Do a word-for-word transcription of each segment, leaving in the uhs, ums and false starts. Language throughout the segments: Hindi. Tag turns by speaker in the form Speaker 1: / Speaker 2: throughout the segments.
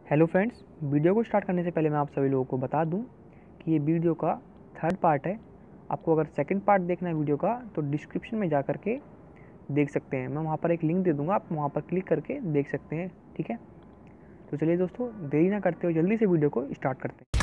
Speaker 1: हेलो फ्रेंड्स, वीडियो को स्टार्ट करने से पहले मैं आप सभी लोगों को बता दूं कि ये वीडियो का थर्ड पार्ट है। आपको अगर सेकंड पार्ट देखना है वीडियो का तो डिस्क्रिप्शन में जा करके देख सकते हैं। मैं वहाँ पर एक लिंक दे दूँगा, आप वहाँ पर क्लिक करके देख सकते हैं। ठीक है, तो चलिए दोस्तों, देरी ना करते हुए जल्दी से वीडियो को स्टार्ट करते हैं।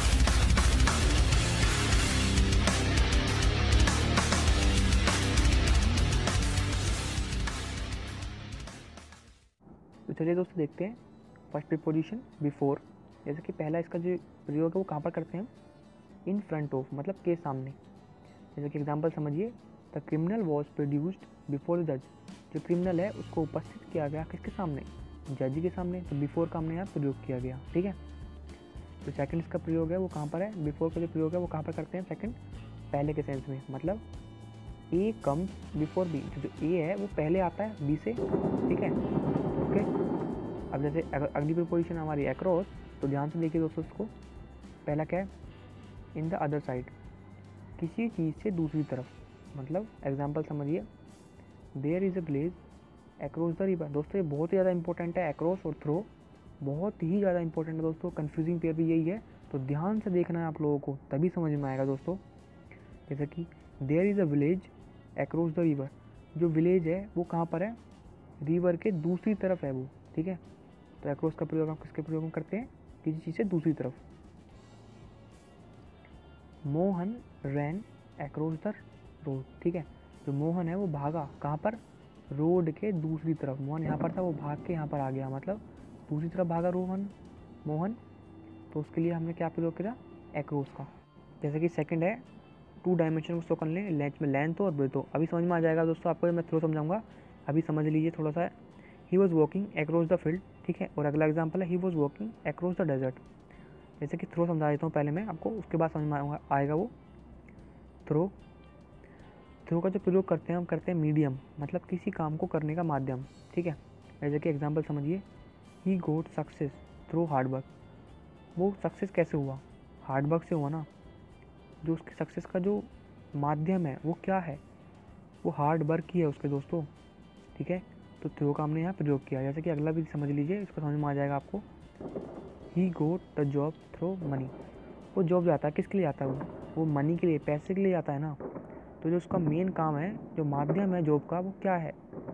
Speaker 1: तो चलिए दोस्तों देखते हैं फर्स्ट प्रीपोजिशन बिफोर। जैसे कि पहला इसका जो प्रयोग है वो कहाँ पर करते हैं? इन फ्रंट ऑफ, मतलब के सामने। जैसे कि एग्जांपल समझिए, the criminal was produced before the जज। जो क्रिमिनल है उसको उपस्थित किया गया किसके सामने? जज के सामने। तो बिफोर का हमने यहाँ प्रयोग किया गया। ठीक है, तो सेकंड इसका प्रयोग है वो कहाँ पर है? बिफोर का जो प्रयोग है वो कहाँ पर करते हैं? सेकंड पहले के सेंस में, मतलब ए कम्स बिफोर बी। जो ए है वो पहले आता है बी से। ठीक है, ओके। अब जैसे अगर अगली प्रीपोजिशन हमारी अक्रॉस, तो ध्यान से देखिए दोस्तों उसको। पहला क्या है? इन द अदर साइड, किसी चीज़ से दूसरी तरफ। मतलब एग्जांपल समझिए, there is a village across the river. दोस्तों ये बहुत ही ज़्यादा इंपॉर्टेंट है, अक्रॉस और थ्रो बहुत ही ज़्यादा इंपॉर्टेंट है दोस्तों। कन्फ्यूजिंग पेयर भी यही है, तो ध्यान से देखना है आप लोगों को, तभी समझ में आएगा दोस्तों। जैसे कि there is a village across the river. जो विलेज है वो कहाँ पर है? रिवर के दूसरी तरफ है वो। ठीक है, तो अक्रॉस का प्रयोग आप किसके प्रयोग में करते हैं? किसी चीज़ से दूसरी तरफ। Mohan ran across the road. ठीक है, जो मोहन है वो भागा कहाँ पर? रोड के दूसरी तरफ। मोहन यहाँ पर था, वो भाग के यहाँ पर आ गया, मतलब दूसरी तरफ भागा रोहन मोहन। तो उसके लिए हमने क्या प्रयोग किया? अक्रॉस का। जैसे कि सेकंड है, टू डायमेंशन को शो कर लें, लेंथ में लेंथ हो और ब्रेथ हो। अभी समझ में आ जाएगा दोस्तों आपको, मैं थ्रो समझाऊंगा, अभी समझ लीजिए थोड़ा सा। He was walking across the field. ठीक है, और अगला एग्जाम्पल है, he was walking across the desert. जैसे कि थ्रो समझा देता हूँ पहले मैं आपको, उसके बाद समझ में आएगा वो। थ्रो थ्रो का जो प्रयोग करते हैं हम करते हैं मीडियम, मतलब किसी काम को करने का माध्यम। ठीक है, जैसे कि एग्जांपल समझिए, he got success through hard work. वो सक्सेस कैसे हुआ? हार्ड वर्क से हुआ ना। जो उसके सक्सेस का जो माध्यम है वो क्या है? वो हार्ड वर्क ही है उसके दोस्तों। ठीक है, तो थ्रो का हमने यहाँ प्रयोग किया। जैसे कि अगला भी समझ लीजिए, इसको समझ में आ जाएगा आपको। He got the job through money. वो जॉब जाता है किसके लिए जाता है? वो वो मनी के लिए, पैसे के लिए जाता है ना। तो जो उसका मेन काम है, जो माध्यम है जॉब का, वो क्या है?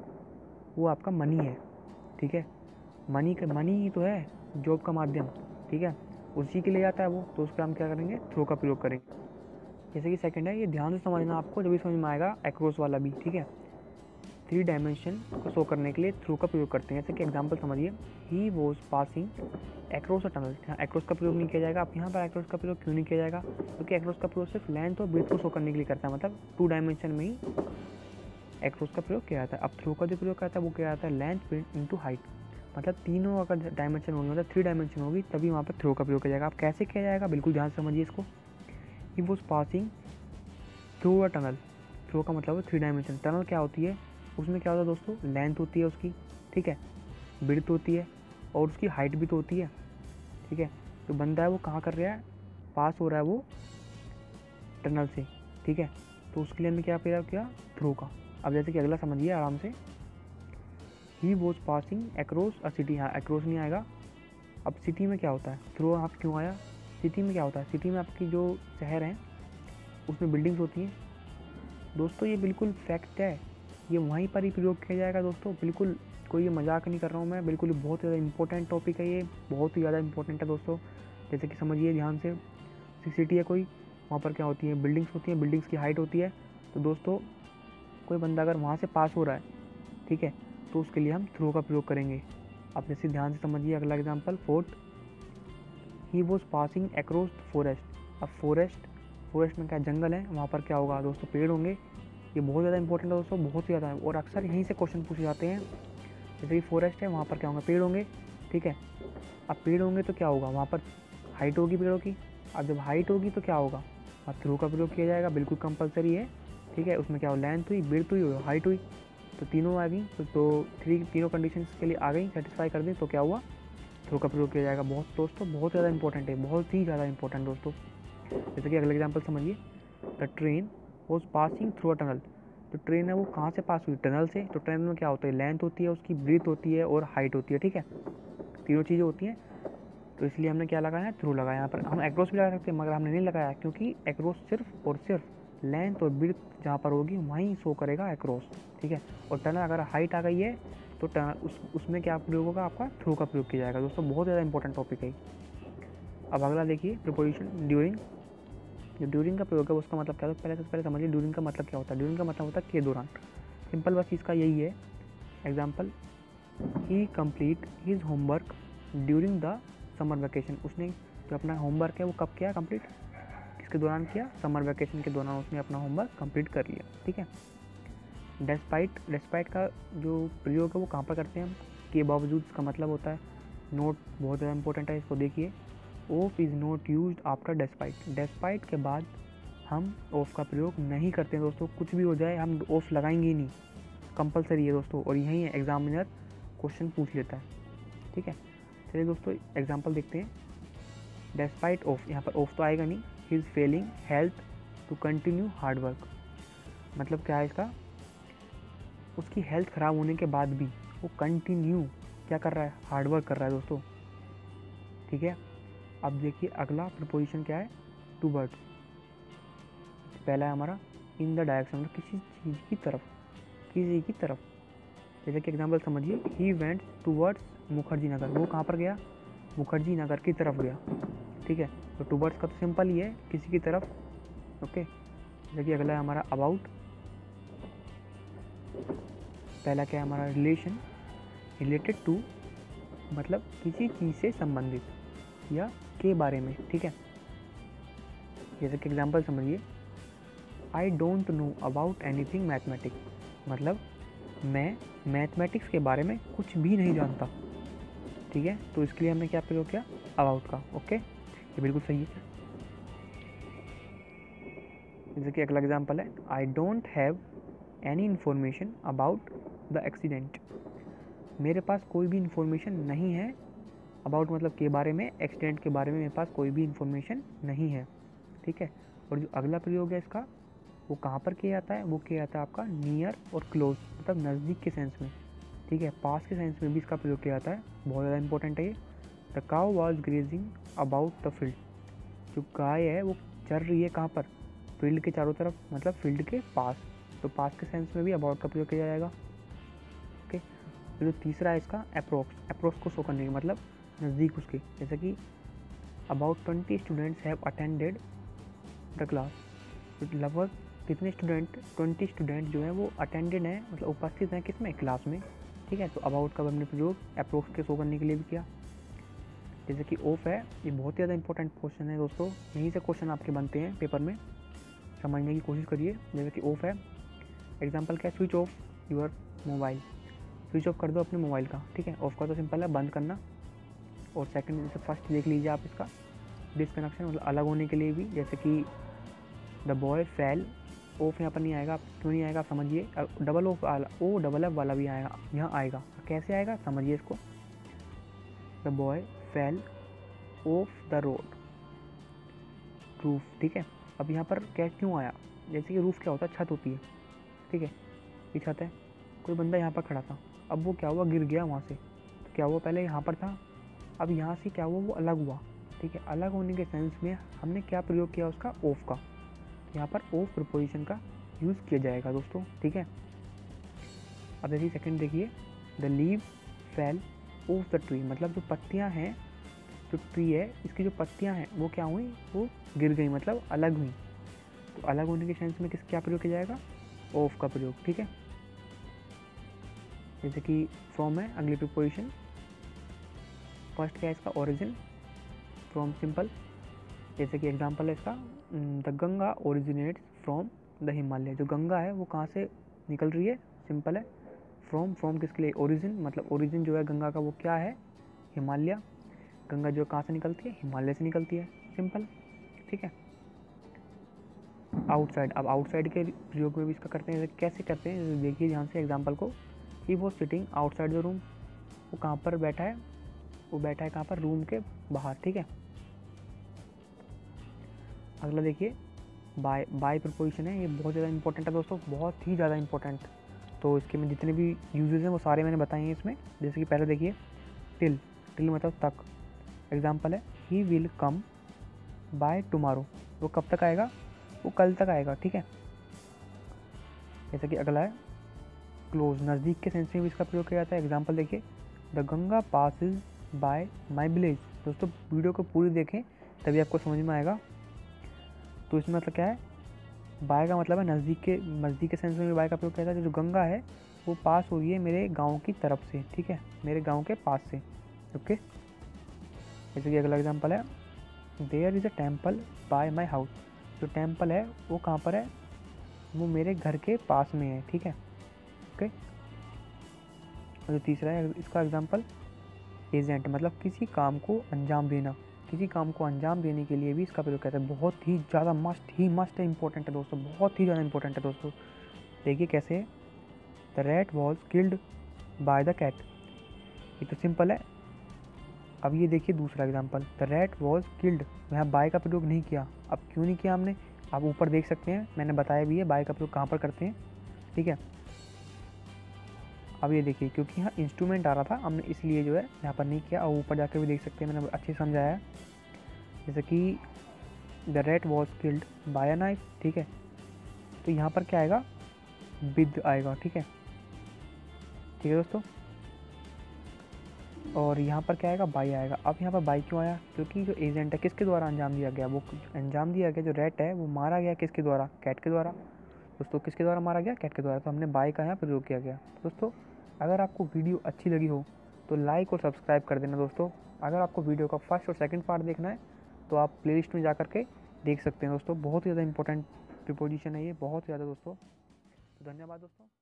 Speaker 1: वो आपका मनी है। ठीक है, मनी का मनी ही तो है जॉब का माध्यम। ठीक है, उसी के लिए जाता है वो, तो उस पर हम क्या करेंगे? थ्रो का प्रयोग करेंगे। जैसे कि सेकंड है, ये ध्यान से समझना आपको, जब भी समझ में आएगा अक्रॉस वाला भी। ठीक है, थ्री डायमेंशन को शो करने के लिए थ्रू का प्रयोग करते हैं। जैसे कि एग्जांपल समझिए, he was passing across a tunnel. यहाँ अक्रॉस का प्रयोग नहीं किया जाएगा। अब यहाँ पर अक्रॉस का प्रयोग क्यों नहीं किया जाएगा? क्योंकि अक्रॉस का प्रयोग सिर्फ लेंथ और ब्रेथ को शो करने के लिए करता है, मतलब टू डायमेंशन में ही अक्रॉस का प्रयोग किया जाता है। अब थ्रू का जो प्रयोग करता है वो क्या जाता है? Length breadth into height. मतलब तीनों अगर डायमेंशन होंगे, मतलब थ्री डायमेंशन होगी, तभी वहाँ पर थ्रू का प्रयोग किया जाएगा। अब कैसे किया जाएगा, बिल्कुल ध्यान से समझिए इसको। He was passing through a tunnel. Through का मतलब है थ्री डायमेंशन। टनल क्या होती है? उसमें क्या होता है दोस्तों? लेंथ होती है उसकी। ठीक है, ब्रेथ होती है और उसकी हाइट भी तो होती है। ठीक है, तो बंदा है वो कहाँ कर रहा है? पास हो रहा है वो टनल से। ठीक है, तो उसके लिए हमने क्या प्रयोग किया? थ्रू का। अब जैसे कि अगला समझिए आराम से, he was passing across a city. हाँ, अक्रॉस नहीं आएगा। अब सिटी में क्या होता है? थ्रू आप क्यों आया? सिटी में क्या होता है? सिटी में आपकी जो शहर हैं उसमें बिल्डिंग्स होती हैं दोस्तों। ये बिल्कुल फैक्ट है, ये वहीं पर ही प्रयोग किया जाएगा दोस्तों। बिल्कुल कोई ये मजाक नहीं कर रहा हूँ मैं, बिल्कुल बहुत ज़्यादा इंपॉर्टेंट टॉपिक है ये, बहुत ही ज़्यादा इंपॉर्टेंट है दोस्तों। जैसे कि समझिए ध्यान से, सिटी है कोई, वहाँ पर क्या होती है? बिल्डिंग्स होती हैं, बिल्डिंग्स की हाइट होती है। तो दोस्तों कोई बंदा अगर वहाँ से पास हो रहा है, ठीक है, तो उसके लिए हम थ्रू का प्रयोग करेंगे। आप जैसे ध्यान से समझिए अगला example, fourth, he was passing across forest. अब फॉरेस्ट फॉरेस्ट में क्या जंगल है, वहाँ पर क्या होगा दोस्तों? पेड़ होंगे। ये बहुत ज़्यादा इंपॉर्टेंट है दोस्तों, बहुत ही ज़्यादा, और अक्सर यहीं से क्वेश्चन पूछे जाते हैं। जैसे कि फॉरेस्ट है, वहाँ पर क्या होंगे? पेड़ होंगे। ठीक है, अब पेड़ होंगे तो क्या होगा? वहाँ पर हाइट होगी पेड़ों की। अब जब हाइट होगी तो क्या होगा? अब थ्रू का प्रयोग किया जाएगा, बिल्कुल कंपलसरी है। ठीक है, उसमें क्या हो? लेंथ हुई, ब्रेथ हुई और हाइट हुई, तो तीनों आ गई। तो, तो थ्री तीनों कंडीशंस के लिए आ गई, सेटिस्फाई कर दी, तो क्या हुआ? थ्रू का प्रयोग किया जाएगा। बहुत दोस्तों बहुत ज़्यादा इंपॉर्टेंट है, बहुत ही ज़्यादा इंपॉर्टेंट दोस्तों। जैसे कि अगला एग्जाम्पल समझिए, the train was passing through a tunnel. तो ट्रेन है वो कहाँ से पास हुई? टनल से। तो ट्रेन में क्या होता है? लेंथ होती है उसकी, ब्रीथ होती है और हाइट होती है। ठीक है, तीनों चीज़ें होती हैं। तो इसलिए हमने क्या लगाया है, थ्रू लगाया। यहाँ पर हम एक्रॉस भी लगा सकते हैं मगर हमने नहीं लगाया, क्योंकि एक्रॉस सिर्फ और सिर्फ लेंथ और विड्थ जहाँ पर होगी वहीं शो करेगा एक्रॉस, ठीक है। और टनल अगर हाइट आ गई है तो टनल उस उसमें क्या प्रयोग होगा, आपका थ्रू का प्रयोग किया जाएगा। दोस्तों बहुत ज़्यादा इंपॉर्टेंट टॉपिक है। अब अगला देखिए प्रीपोजिशन ड्यूरिंग। जो ड्यूरिंग का प्रयोग है उसका मतलब क्या होता है, पहले से पहले समझिए ड्यूरिंग का मतलब क्या होता है। ड्यूरिंग का मतलब होता है के दौरान। सिंपल बस इसका यही है। Example, he complete his homework during the summer vacation. उसने जो अपना होमवर्क है वो कब किया कंप्लीट, किसके दौरान किया, समर वैकेशन के दौरान उसने अपना होमवर्क कंप्लीट कर लिया, ठीक है। डेस्पाइट, डेस्पाइट का जो प्रयोग है वो कहाँ पर करते हैं हम, के बावजूद। इसका मतलब होता है नोट, बहुत ज़्यादा इंपॉर्टेंट है, इसको देखिए। Of is not used after despite. Despite के बाद हम ऑफ का प्रयोग नहीं करते हैं दोस्तों। कुछ भी हो जाए हम ऑफ लगाएंगे ही नहीं, कंपलसरी है दोस्तों। और यहीं एग्जामिनर क्वेश्चन पूछ लेता है, ठीक है। चलिए दोस्तों एग्जाम्पल देखते हैं। डेस्पाइट ऑफ, यहाँ पर ऑफ तो आएगा नहीं। He is failing health to continue hard work. मतलब क्या है इसका, उसकी हेल्थ ख़राब होने के बाद भी वो कंटिन्यू क्या कर रहा है, हार्ड वर्क कर रहा है दोस्तों, ठीक है। अब देखिए अगला प्रीपोजिशन क्या है, टू वर्ड्स। पहला है हमारा इन द डायरेक्शन, किसी चीज़ की तरफ, किसी की तरफ। जैसे कि एग्जाम्पल समझिए, he went towards Mukherjee Nagar. वो कहाँ पर गया, मुखर्जी नगर की तरफ गया, ठीक है। तो टूवर्ड्स का तो सिंपल ही है, किसी की तरफ, ओके। जैसे कि अगला है हमारा अबाउट। पहला क्या है हमारा रिलेशन, रिलेटेड टू मतलब किसी चीज़ से संबंधित या के बारे में, ठीक है। जैसे कि एग्जाम्पल समझिए, I don't know about anything mathematics. मतलब मैं मैथमेटिक्स के बारे में कुछ भी नहीं जानता, ठीक है। तो इसके लिए हमने क्या प्रयोग किया, अबाउट का, ओके। ये बिल्कुल सही है। जैसे कि अगला एग्जाम्पल है, I don't have any information about the accident. मेरे पास कोई भी इन्फॉर्मेशन नहीं है, अबाउट मतलब के बारे में, एक्सीडेंट के बारे में मेरे पास कोई भी इन्फॉर्मेशन नहीं है, ठीक है। और जो अगला प्रयोग है इसका वो कहाँ पर किया जाता है, वो किया जाता है आपका नियर और क्लोज, मतलब नज़दीक के सेंस में, ठीक है। पास के सेंस में भी इसका प्रयोग किया जाता है, बहुत ज़्यादा इंपॉर्टेंट है ये। The cow was grazing about the field. जो गाय है वो चर रही है कहाँ पर, फील्ड के चारों तरफ, मतलब फील्ड के पास। तो पास के सेंस में भी अबाउट का प्रयोग किया जाएगा, ओके। फिर जो तीसरा है इसका अप्रोक्स, अप्रोक्स को शो करने का मतलब नज़दीक उसके। जैसे कि about twenty students have attended the class. लगभग कितने स्टूडेंट, ट्वेंटी स्टूडेंट जो हैं वो अटेंडेड हैं, मतलब उपस्थित हैं किसमें, क्लास में, ठीक है। तो अबाउट का हमने प्रयोग अप्रोक्स के शो करने के लिए भी किया। जैसे कि ऑफ है, ये बहुत ही ज़्यादा इंपॉर्टेंट क्वेश्चन है दोस्तों, यहीं से क्वेश्चन आपके बनते हैं पेपर में, समझने की कोशिश करिए। जैसे कि ऑफ है, एग्जाम्पल क्या है, switch off your mobile. Switch off कर दो अपने मोबाइल का, ठीक है। ऑफ का तो सिंपल है, बंद करना। और सेकंड जैसे फर्स्ट देख लीजिए आप इसका, डिसकनेक्शन मतलब अलग होने के लिए भी। जैसे कि द बॉय फेल, ऑफ यहाँ पर नहीं आएगा, क्यों नहीं आएगा आप समझिए। डबल ऑफ वाला, ओ डबल एफ वाला भी आएगा, यहाँ आएगा, कैसे आएगा समझिए इसको। The boy fell off the road roof, ठीक है। अब यहाँ पर क्या क्यों आया, जैसे कि रूफ क्या होता है, छत होती है, ठीक है। ये छत है, कोई बंदा यहाँ पर खड़ा था, अब वो क्या हुआ, गिर गया वहाँ से। तो क्या हुआ, पहले यहाँ पर था, अब यहाँ से क्या हुआ, वो अलग हुआ, ठीक है। अलग होने के सेंस में हमने क्या प्रयोग किया उसका, ऑफ का। यहाँ पर ऑफ प्रीपोजिशन का यूज़ किया जाएगा दोस्तों, ठीक है। अब देखिए सेकंड देखिए, the leave fell off the tree. मतलब जो पत्तियाँ हैं, जो ट्री है इसकी जो पत्तियाँ हैं वो क्या हुई, वो गिर गई, मतलब अलग हुई। तो अलग होने के सेंस में किस क्या प्रयोग किया जाएगा, ऑफ का प्रयोग, ठीक है। जैसे कि फ्रॉम है अगली प्रीपोजिशन। फर्स्ट क्या है इसका, ओरिजिन, फ्रॉम सिंपल। जैसे कि एग्जांपल है इसका, the Ganga originates from the Himalaya. जो गंगा है वो कहाँ से निकल रही है, सिंपल है। फ्रॉम, फ्रॉम किसके लिए, ओरिजिन, मतलब ओरिजिन जो है गंगा का वो क्या है, हिमालय। गंगा जो कहाँ से निकलती है, हिमालय से निकलती है, सिंपल, ठीक है। आउटसाइड, अब आउटसाइड के प्रयोग में भी इसका करते हैं, कैसे करते हैं देखिए ध्यान से एग्जाम्पल को। He was sitting outside the room. वो कहाँ पर बैठा है, वो बैठा है कहाँ पर, रूम के बाहर, ठीक है। अगला देखिए बाय, बाय प्रीपोजिशन है, ये बहुत ज़्यादा इंपॉर्टेंट है दोस्तों, बहुत ही ज़्यादा इंपॉर्टेंट। तो इसके में जितने भी यूजेस हैं वो सारे मैंने बताए हैं इसमें। जैसे कि पहले देखिए टिल, टिल मतलब तक, एग्जाम्पल है he will come by tomorrow, वो कब तक आएगा, वो कल तक आएगा, ठीक है। जैसे कि अगला है क्लोज, नज़दीक के सेंस में भी इसका प्रयोग किया जाता है। एग्जाम्पल देखिए, the Ganga passes by my village. दोस्तों वीडियो को पूरी देखें तभी आपको समझ में आएगा। तो इसमें मतलब क्या है, बाय का मतलब है नज़दीक के, नज़दीक के सेंस में भी बाय का प्रयोग किया जाता है। जो गंगा है वो पास हो रही है मेरे गांव की तरफ से, ठीक है, मेरे गांव के पास से, ओके। जैसे कि अगला एग्जांपल है there is a temple by my house. जो टेम्पल है वो कहाँ पर है, वो मेरे घर के पास में है, ठीक है, ओके। और जो तीसरा है इसका एग्जांपल एजेंट, मतलब किसी काम को अंजाम देना, किसी काम को अंजाम देने के लिए भी इसका प्रयोग करते हैं। बहुत ही ज़्यादा मस्ट ही मस्ट इंपॉर्टेंट है दोस्तों, बहुत ही ज़्यादा इंपॉर्टेंट है दोस्तों। देखिए कैसे है, the rat was killed by the cat. ये तो सिंपल है। अब ये देखिए दूसरा example, the rat was killed, यहाँ बाय का प्रयोग नहीं किया। अब क्यों नहीं किया हमने, आप ऊपर देख सकते हैं, मैंने बताया भी है बाय का प्रयोग कहाँ पर करते हैं, ठीक है। अब ये देखिए क्योंकि यहाँ इंस्ट्रूमेंट आ रहा था, हमने इसलिए जो है यहाँ पर नहीं किया। और ऊपर जाकर भी देख सकते हैं, मैंने अच्छे समझाया है। जैसे कि the rat was killed by a knife, ठीक है, तो यहाँ पर क्या आएगा, विद आएगा, ठीक है, ठीक है दोस्तों। और यहाँ पर क्या आएगा, बाई आएगा। अब यहाँ पर बाई क्यों आया, क्योंकि जो एजेंट है किसके द्वारा अंजाम दिया गया, वो अंजाम दिया गया, जो रैट है वो मारा गया किसके द्वारा, कैट के द्वारा। दोस्तों किसके द्वारा मारा गया, कैट के द्वारा, तो हमने बाई का यहाँ प्रयोग किया गया। दोस्तों अगर आपको वीडियो अच्छी लगी हो तो लाइक और सब्सक्राइब कर देना दोस्तों। अगर आपको वीडियो का फर्स्ट और सेकंड पार्ट देखना है तो आप प्लेलिस्ट में जा कर के देख सकते हैं दोस्तों। बहुत ही ज़्यादा इंपॉर्टेंट प्रीपोजिशन है ये, बहुत ज़्यादा दोस्तों। तो धन्यवाद दोस्तों।